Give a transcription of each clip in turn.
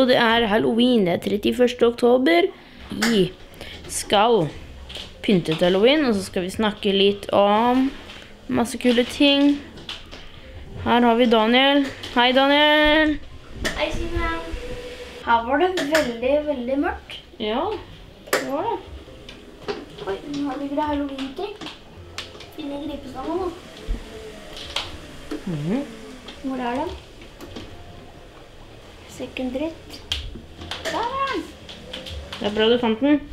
og det er Halloween. Det er 31. oktober. Vi skal pynte til Halloween, og så skal vi snakke litt om masse kule ting. Her har vi Daniel. Hei, Daniel! Hei, Signe. Her var det veldig, veldig mørkt. Ja, det var det. Oi, her ligger det Halloween-ting. Finner gripestangen nå. Hvor er den? Ser ikke en dritt. Der er den! Det er bra du fant den.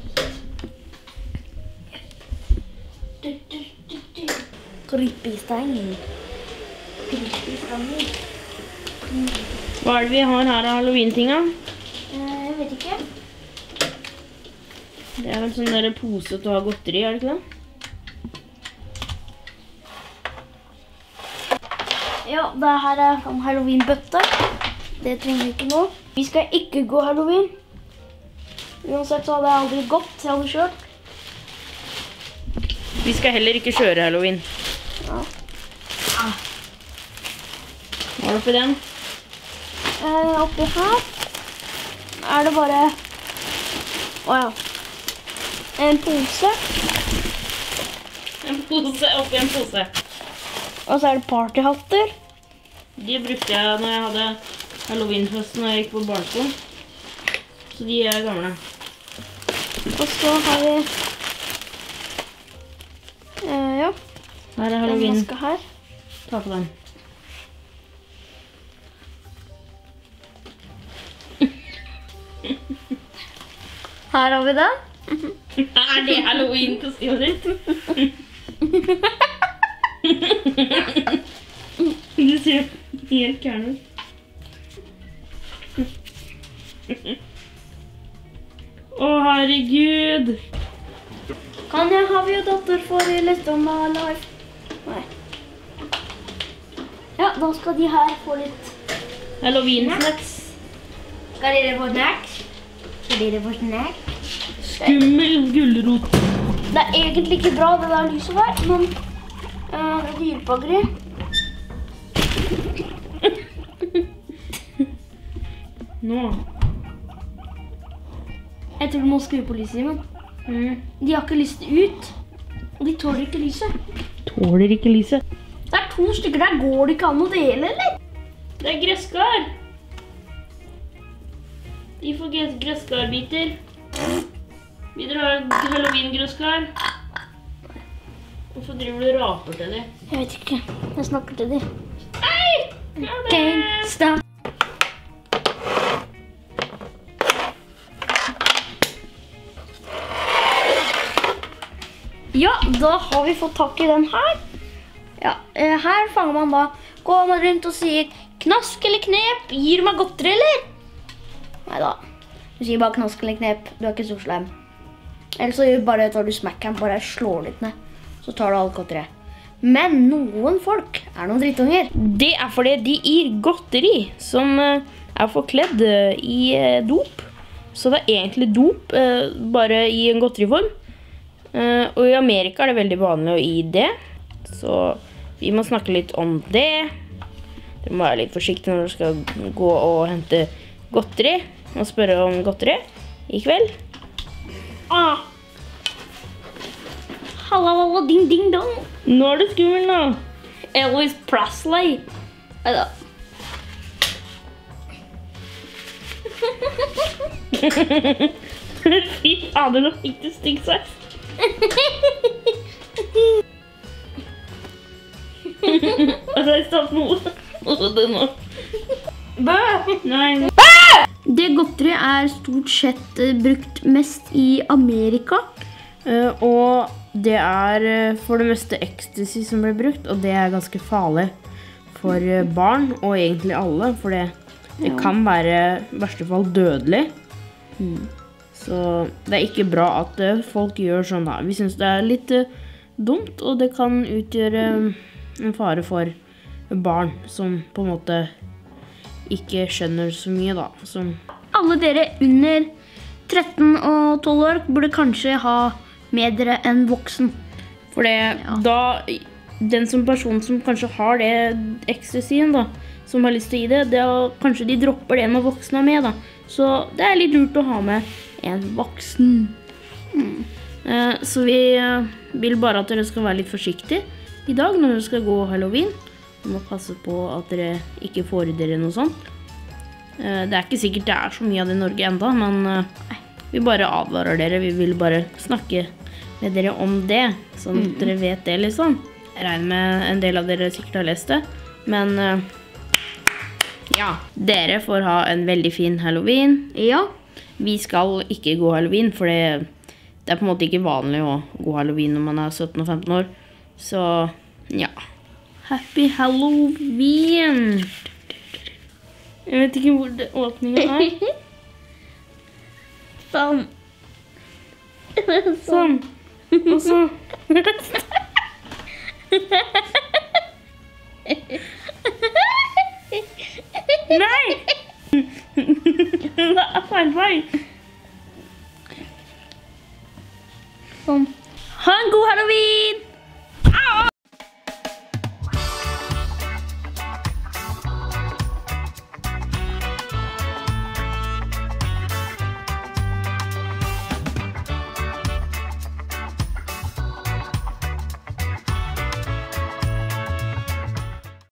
Gripestangen. Gripestangen. Hva er det vi har her av Halloween-tinga? Jeg vet ikke. Det er vel sånn der pose til å ha godteri, er det ikke det? Ja, det her er sånn Halloween-bøtte. Det trenger vi ikke nå. Vi skal ikke gå Halloween. Uansett så hadde jeg aldri gått, jeg hadde kjørt. Vi skal heller ikke kjøre Halloween. Ja. Hva er det for den? Oppi her er det bare... Åja. En pose. En pose oppi en pose. Og så er det partyhatter. De brukte jeg når jeg hadde Halloween-fest når jeg gikk på barneskolen. Så de er gamle. Og så har vi... ja. Her er En Halloween. maske her. Ta på den. Her har vi den. Er det Halloween-kostymet ditt? Du ser helt gæren ut. Å, herregud! Kan jeg ha vi og datter for litt om life? Nei. Ja, da skal de her få litt... Halloween-snacks. Skal dere få snacks? Skal dere få snacks? Skummel gulrot. Det er egentlig ikke bra det der lyset der, men det er dyrepakkeri. Nå. Jeg tror du må skru på lyset, Simon. De har ikke lyst ut, og de tåler ikke lyset. Tåler ikke lyset. Det er 2 stykker der, går det ikke an å dele, eller? Det er gresskar. De får gresskarbiter. Vi drar Halloween-gresskar. Hvorfor driver du og raper til dem? Jeg vet ikke. Jeg snakker til dem. Hei! Ja, det Gangsta. Ja, da har vi fått tak i den her. Ja, her fanger man da. Går man rundt og sier knask eller knep, gir du meg godteri, eller? Neida, du sier bare knask eller knep, du er ikke så slem. Eller så tar du smekken, bare slår litt ned, så tar du alt godteri. Men noen folk er noen drittunger. Det er fordi de gir godteri som er forkledd i dop. Så det er egentlig dop, bare i en godteriform. Og i Amerika er det veldig vanlig å gi det. Så vi må snakke litt om det. Du må være litt forsiktig når du skal gå og hente godteri. Og spørre om godteri i kveld. Halla, halla, ding, ding, dong. Nå er det skummel nå. Elvis Presley. Neida. Fy fader, nå fikk du stygg sveis. Og så har jeg stått noe nå. Bø! Nei. Det godteri er stort sett brukt mest i Amerika. Og det er for det meste ecstasy som blir brukt, og det er ganske farlig for barn, og egentlig alle, for det kan være i verste fall dødelig. Så det er ikke bra at folk gjør sånn da. Vi synes det er litt dumt, og det kan utgjøre en fare for barn som på en måte ikke skjønner så mye da. Alle dere under 13 og 12 år burde kanskje ha med dere en voksen. For da, den som person som kanskje har det ecstasyen da, som har lyst til å gi det, kanskje de dropper det når voksne er med da. Så det er litt lurt å ha med en voksen. Så vi vil bare at dere skal være litt forsiktige i dag når dere skal gå Halloween. Du må passe på at dere ikke får i dere noe sånt. Det er ikke sikkert det er så mye av det i Norge enda, men vi bare advarer dere. Vi vil bare snakke med dere om det, sånn at dere vet det liksom. Jeg regner med en del av dere sikkert har lest det, men ja, dere får ha en veldig fin Halloween. Ja. Vi skal ikke gå Halloween, for det er på en måte ikke vanlig å gå Halloween når man er 17 og 15 år. Så ja, Happy Halloween! Jeg vet ikke hvor åpningen er. Sånn. Sånn. Og så... Nei! Det er feil. Sånn. Ha en god Halloween!